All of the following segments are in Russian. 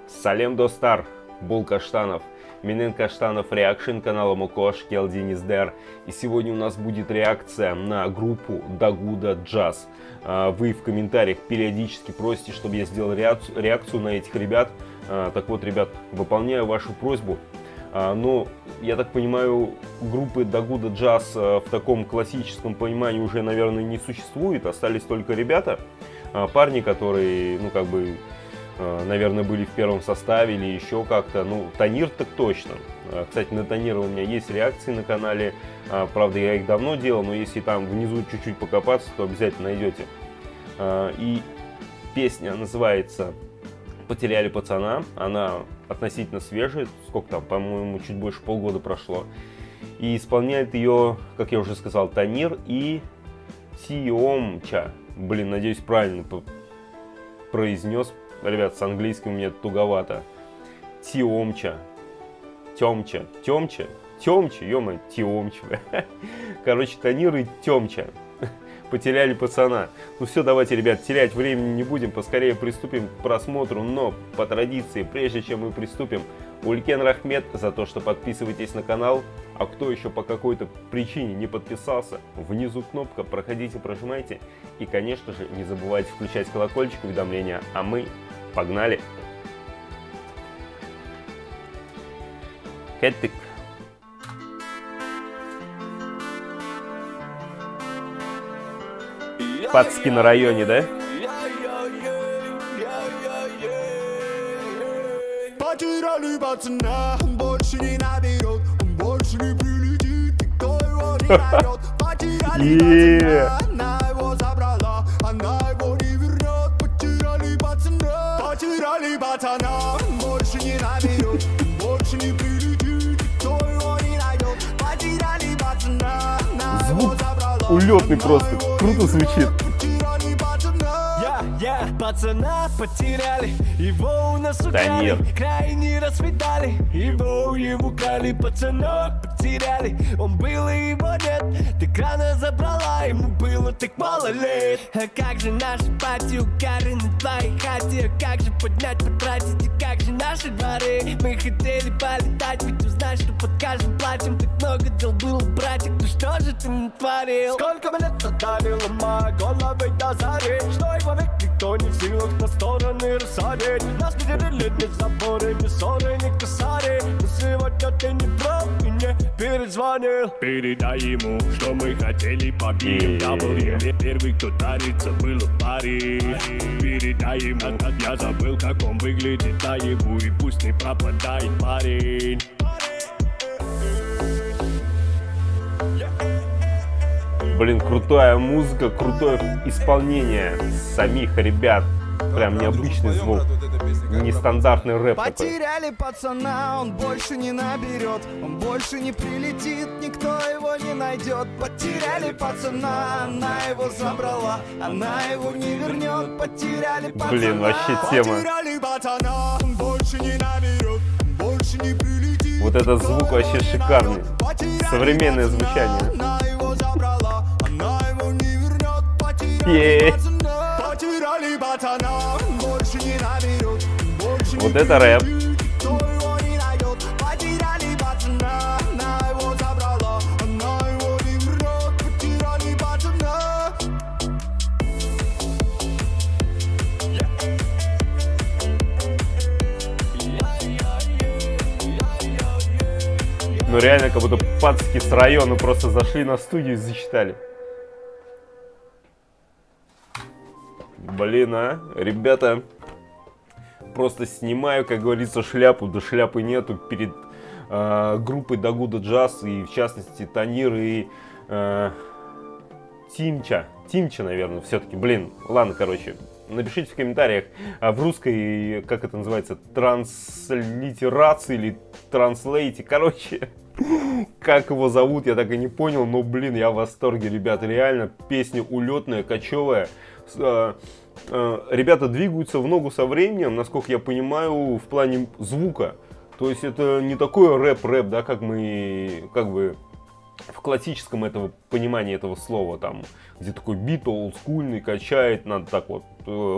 Салем достар, Бул Каштанов, Менен Каштанов реакшн канала Мукош Келдиниздер. И сегодня у нас будет реакция на группу Дагуда Джаз. Вы в комментариях периодически просите, чтобы я сделал реакцию на этих ребят. Так вот, ребят, выполняю вашу просьбу. Но, я так понимаю, группы Дагуда Джаз в таком классическом понимании уже, наверное, не существует. Остались только ребята, парни, которые, ну, как бы, наверное, были в первом составе или еще как-то. Ну, Танир так точно. Кстати, на Танира у меня есть реакции на канале. Правда, я их давно делал, но если там внизу чуть-чуть покопаться, то обязательно найдете. И песня называется «Потеряли пацана». Она относительно свежая. Сколько там, по-моему, чуть больше полгода прошло. И исполняет ее, как я уже сказал, Танир и Тиомча. Блин, надеюсь, правильно произнес. Ребят, с английским у меня туговато. Тиомча. Тёмча. Тёмча? Тёмча, ё-моё, Тиомча. Короче, Танир и Тёмча. Потеряли пацана. Ну все, давайте, ребят, терять времени не будем. Поскорее приступим к просмотру. Но по традиции, прежде чем мы приступим, Улькен Рахмет за то, что подписывайтесь на канал. А кто еще по какой-то причине не подписался, внизу кнопка, проходите, прожимайте. И, конечно же, не забывайте включать колокольчик, уведомления. А мы погнали! Кеттик. Пацки на районе, да? Потеряли пацана, он больше не наберет, он больше не прилетит, никто его не найдет. Потеряли пацана, она его забрала, она его не вернет. Потеряли пацана, он больше не наберет, он больше не прилетит, никто его не найдет. Потеряли пацана, она его забрала. Улетный просто, круто звучит. Пацана потеряли, его у нас украли, крайне расцветали, его ему крали, пацана потеряли, он был и его нет, ты крана забрала, ему было так мало лет. А как же наши пати укары на твоей хате, а как же поднять, потратить, и как же наши дворы, мы хотели полетать, ведь узнаешь, что под каждым платьем так много дел было, братик, ну что же ты натворил? Сколько мы лет отдали, ломая головы до зари, что его век никто не в силах на стороны рассадить. Нас не делили ни заборы, ни ссоры, ни косари. Но сегодня ты не прав и не перезвонил. Передай ему, что мы хотели побить. Я был первый, кто дарится, было в паре. Передай ему, я забыл, как он выглядит наяву, и пусть не пропадает парень. Блин, крутая музыка, крутое исполнение самих ребят. Прям необычный звук, нестандартный рэп такой. Потеряли пацана, он больше не наберет, он больше не прилетит, никто его не найдет. Потеряли пацана, она его забрала, она его не вернет. Потеряли пацана, блин, вообще тема. Потеряли пацана, он больше не наберет, он больше не прилетит. Вот этот звук вообще шикарный, современное звучание. Вот это рэп. Ну реально, как будто пацки с района просто зашли на студию и зачитали. Блин, а, ребята, просто снимаю, как говорится, шляпу, да шляпы нету перед группой Дагуда Джаз, и в частности Танир и Тимча, наверное, все-таки, блин, ладно, короче, напишите в комментариях в русской, как это называется, транслитерации или транслейте, короче, как его зовут, я так и не понял, но, блин, я в восторге, ребята, реально, песня улетная, кочевая. Ребята двигаются в ногу со временем, насколько я понимаю, в плане звука. То есть это не такой рэп, да, как мы, как бы, в классическом этого понимании этого слова, там, где такой бит олдскульный, качает, надо так вот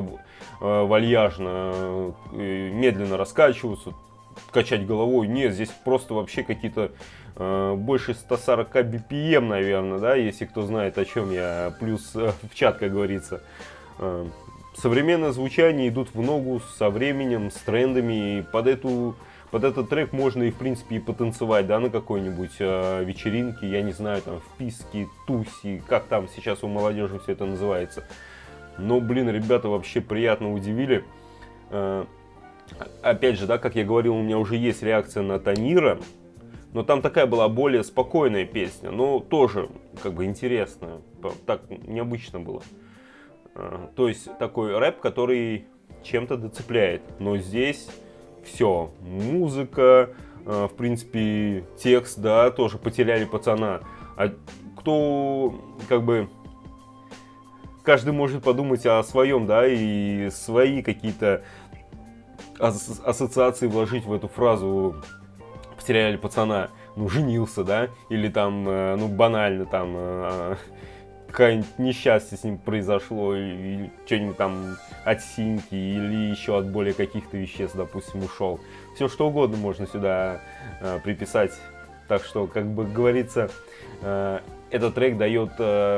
вальяжно, медленно раскачиваться, качать головой. Нет, здесь просто вообще какие-то больше 140 BPM, наверное, да, если кто знает, о чем я, плюс в чат, как говорится. Современное звучание идут в ногу со временем, с трендами, и под этот трек можно и в принципе и потанцевать, да, на какой-нибудь вечеринке, я не знаю, там, в писке, туси, как там сейчас у молодежи все это называется. Но, блин, ребята вообще приятно удивили. Опять же, да, как я говорил, у меня уже есть реакция на Танира, но там такая была более спокойная песня, но тоже, как бы, интересная, так необычно было. То есть, такой рэп, который чем-то доцепляет, но здесь все, музыка, в принципе, текст, да, тоже потеряли пацана. А кто, как бы, каждый может подумать о своем, да, и свои какие-то ассоциации вложить в эту фразу «потеряли пацана», ну, женился, да, или там, ну, банально, там, какое-нибудь несчастье с ним произошло, или что-нибудь там от синьки, или еще от более каких-то веществ, допустим, ушел. Все что угодно можно сюда приписать. Так что, как бы говорится, этот трек дает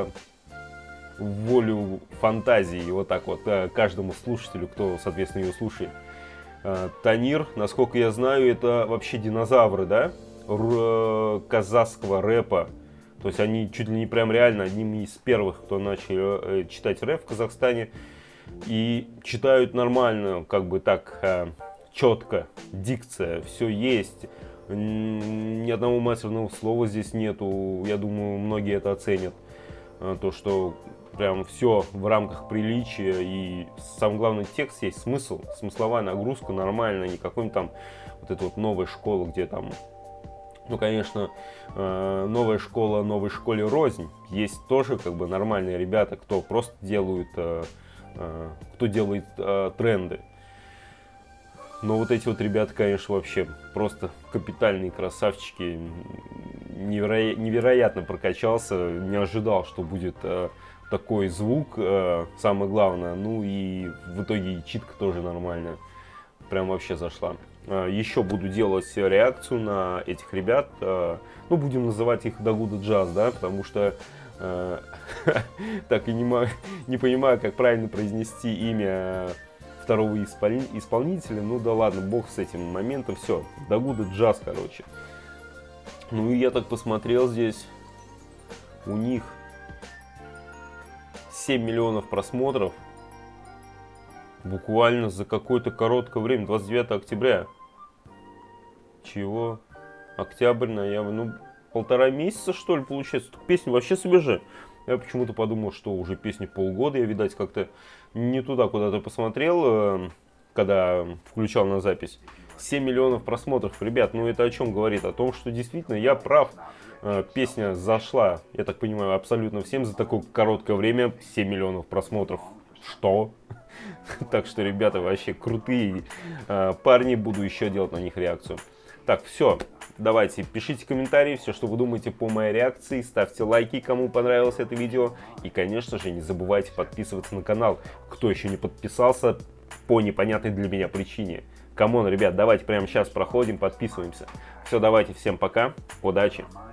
волю фантазии, вот так вот, каждому слушателю, кто, соответственно, ее слушает. Танир, насколько я знаю, это вообще динозавры, да, казахского рэпа. То есть они чуть ли не прям реально одними из первых, кто начал читать рэп в Казахстане. И читают нормально, как бы так, четко, дикция, все есть. Ни одного матерного слова здесь нету. Я думаю, многие это оценят. То, что прям все в рамках приличия. И самое главное, текст есть, смысл, смысловая нагрузка нормальная. Не какой-нибудь там вот эта вот новая школа, где там... Ну, конечно, новая школа новой школе рознь. Есть тоже как бы нормальные ребята, кто просто делают, кто делает тренды. Но вот эти вот ребята, конечно, вообще просто капитальные красавчики. Невероятно прокачался, не ожидал, что будет такой звук, самое главное. Ну и в итоге и читка тоже нормальная. Прям вообще зашла. Еще буду делать реакцию на этих ребят. Ну, будем называть их Дагуда Джаз, да, потому что так и не понимаю, как правильно произнести имя второго исполнителя. Ну да ладно, бог с этим моментом. Все, Дагуда Джаз, короче. Ну и я так посмотрел, здесь у них 7 миллионов просмотров. Буквально за какое-то короткое время, 29 октября. Чего? Октябрь, ноябрь, ну, 1,5 месяца, что ли, получается. Песня вообще свежая. Я почему-то подумал, что уже песня полгода. Я, видать, как-то не туда куда-то посмотрел, когда включал на запись. 7 миллионов просмотров. Ребят, ну это о чем говорит? О том, что действительно я прав. Песня зашла, я так понимаю, абсолютно всем за такое короткое время. 7 миллионов просмотров. Что? Так что, ребята, вообще крутые парни. Буду еще делать на них реакцию. Так, все. Давайте, пишите комментарии, все, что вы думаете по моей реакции. Ставьте лайки, кому понравилось это видео. И, конечно же, не забывайте подписываться на канал. Кто еще не подписался по непонятной для меня причине. Камон, ребят, давайте прямо сейчас проходим, подписываемся. Все, давайте, всем пока, удачи.